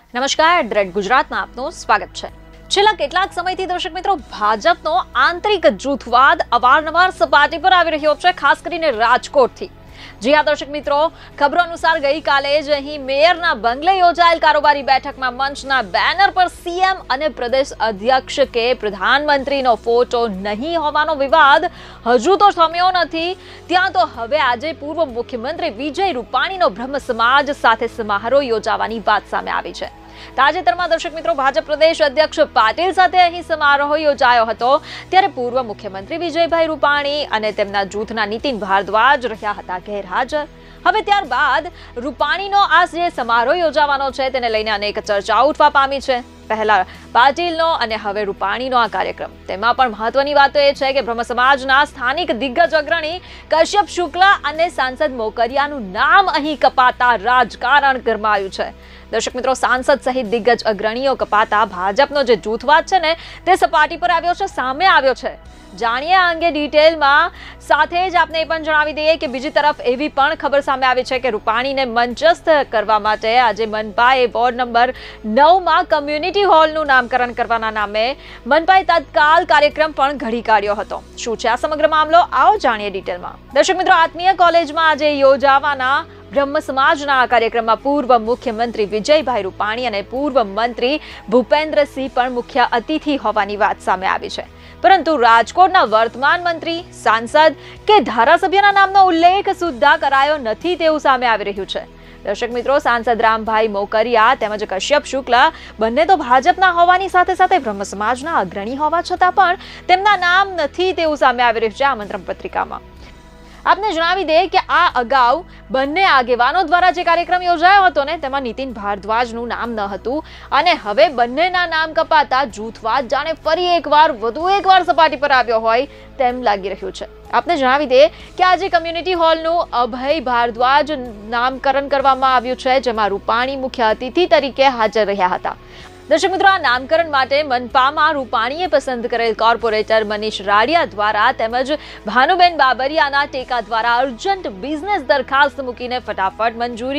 નમસ્કાર, દ્રેડ ગુજરાતમાં આપનું સ્વાગત છે। છેલ્લા કેટલાક સમયથી દર્શક મિત્રો ભાજપનો આંતરિક જૂથવાદ અવારનવાર સપાટી પર આવી રહ્યો છે, ખાસ કરીને રાજકોટથી। જી હા દર્શક મિત્રો, ખબરો અનુસાર ગઈકાલે જ અહીં મેયરના બંગલે યોજાયેલ કારોબારી બેઠકમાં મંચના બેનર પર સીએમ અને પ્રદેશ અધ્યક્ષ કે પ્રધાનમંત્રીનો ફોટો નહીં હોવાનો વિવાદ હજુ તો થમ્યો નથી, ત્યાં તો હવે આજે પૂર્વ મુખ્યમંત્રી વિજય રૂપાણીનો બ્રહ્મ સમાજ સાથે સમારોહ યોજાવાની વાત સામે આવી છે। તાજેતરમાં દર્શક મિત્રો ભાજપ પ્રદેશ અધ્યક્ષ પાટીલ સાથે અહીં સમારોહ યોજાયો હતો, ત્યારે પૂર્વ મુખ્યમંત્રી વિજયભાઈ રૂપાણી અને તેમના જૂથના નીતિન ભારદ્વાજ રહ્યા હતા ગેરહાજર। હવે ત્યારબાદ રૂપાણીનો આ જે સમારોહ યોજાવાનો છે તેને લઈને અનેક ચર્ચાઓ ઉઠવા પામી છે। પહેલા પાટીલનો અને હવે રૂપાણીનો આ કાર્યક્રમ, તેમાં પણ મહત્વની વાત એ છે કે બ્રહ્મ સમાજના સ્થાનિક દિગ્ગજ અગ્રણી કશ્યપ શુક્લા અને સાંસદ મોકરિયાનું નામ અહીં કપાતા રાજકારણ ગરમાયું છે। દર્શક મિત્રો, સાંસદ સહિત દિગ્ગજ અગ્રણીઓ કપાતા ભાજપનો જે જૂથવાદ છે ને તે સપાટી પર આવ્યો છે, સામે આવ્યો છે। જાણીએ આ અંગે ડિટેલમાં, સાથે જ આપને એ પણ જણાવી દઈએ કે બીજી તરફ એવી પણ ખબર સામે આવી છે કે રૂપાણીને મંચસ્થ કરવા માટે આજે મનપાએ વોર્ડ નંબર 9માં કમ્યુનિટી હોલનું નામકરણ કરવાના નામે મનપાએ તત્કાલ કાર્યક્રમ પણ ઘડી કાઢ્યો હતો। શું છે આ સમગ્ર મામલો, આવો જાણીએ ડિટેલમાં। દર્શક મિત્રો, આત્મીય કોલેજમાં આજે યોજાવાના બ્રહ્મ સમાજના કાર્યક્રમમાં પૂર્વ મુખ્યમંત્રી વિજયભાઈ રૂપાણી અને પૂર્વ મંત્રી ભૂપેન્દ્રસિંહ પણ મુખ્ય અતિથિ હોવાની વાત સામે આવી છે, પરંતુ રાજકોટના વર્તમાન મંત્રી, સાંસદ કે ધારાસભ્યના નામનો ઉલ્લેખ સુદ્ધા કરાયો નથી તેવું સામે આવી રહ્યું છે। દર્શક મિત્રો, સાંસદ રામભાઈ મોકરિયા તેમજ કશ્યપ શુક્લા બંને તો ભાજપના હોવાની સાથે સાથે બ્રહ્મ સમાજના અગ્રણી હોવા છતાં પણ તેમના નામ નથી તેવું સામે આવી રહ્યું છે આમંત્રણ પત્રિકામાં। આપને જણાવી દે કે આ અગાઉ બંને આગેવાનો દ્વારા જે કાર્યક્રમ યોજાયો હતો ને તેમાં નીતિન ભારદ્વાજનું નામ ન હતું, અને હવે બંનેના નામ કપાતા જૂથવાદ જાણે ફરી વધુ એકવાર સપાટી પર આવ્યો હોય તેમ લાગી રહ્યું છે। આપને જણાવી દે કે આજે કમ્યુનિટી હોલનું અભય ભારદ્વાજ નામકરણ કરવામાં આવ્યું છે, જેમાં રૂપાણી મુખ્ય અતિથિ તરીકે હાજર રહ્યા હતા। દર્શક મિત્રો, આ નામકરણ માટે મનપામાં રૂપાણીએ પસંદ કરેલ કોર્પોરેટર મનીષ રાડિયા દ્વારા તેમજ ભાનુબેન બાબરિયાના ટેકા દ્વારા અર્જન્ટ બિઝનેસ દરખાસ્ત મૂકીને ફટાફટ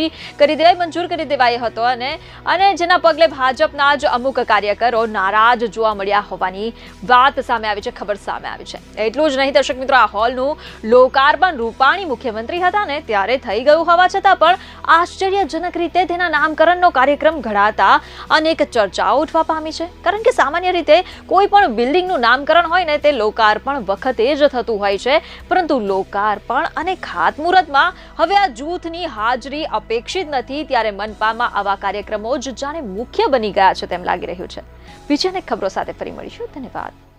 મંજૂર કરી દેવાઈ હતો, અને જેના પગલે ભાજપના જ અમુક કાર્યકરો નારાજ જોવા મળ્યા હોવાની વાત સામે આવી છે, ખબર સામે આવી છે। એટલું જ નહીં દર્શક મિત્રો, આ હોલનું લોકાર્પણ રૂપાણી મુખ્યમંત્રી હતા ને ત્યારે થઈ ગયું હોવા છતાં પણ આશ્ચર્યજનક રીતે તેના નામકરણનો કાર્યક્રમ ઘડાતા અનેક ચર્ચા ઉઠવા પામી છે, કારણ કે સામાન્ય રીતે કોઈ પણ બિલ્ડિંગનું નામકરણ હોય ને તે લોકાર્પણ વખતે જ થતું હોય છે, પરંતુ લોકાર્પણ અને ખાતમુહૂર્તમાં હવે આ જૂથની હાજરી અપેક્ષિત નથી, ત્યારે મનપામાં આવા કાર્યક્રમો જ જાણે મુખ્ય બની ગયા છે તેમ લાગી રહ્યું છે। બીજી અનેક ખબરો સાથે ફરી મળીશું, ધન્યવાદ।